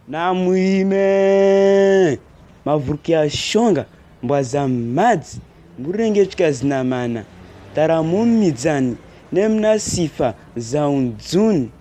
na muhime mavurukia shonga mbwaza madzi mburengechika zinamana taramu mijani nemna sifa za unzuni